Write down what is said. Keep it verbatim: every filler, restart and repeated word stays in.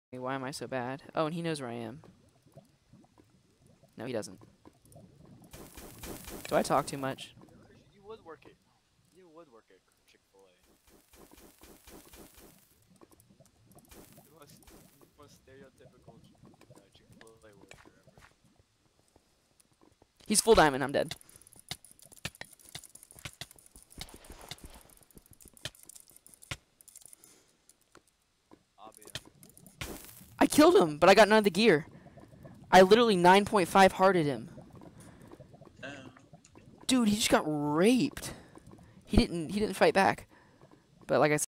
Why am I so bad? Oh, and he knows where I am. No, he doesn't. Do I talk too much? You would work it. You would work at Chick-fil-A. The most, most stereotypical uh, Chick-fil-A worker ever. He's full diamond. I'm dead. I killed him, but I got none of the gear. I literally nine point five hearted him. Oh. Dude, he just got raped. He didn't. He didn't fight back. But like I said.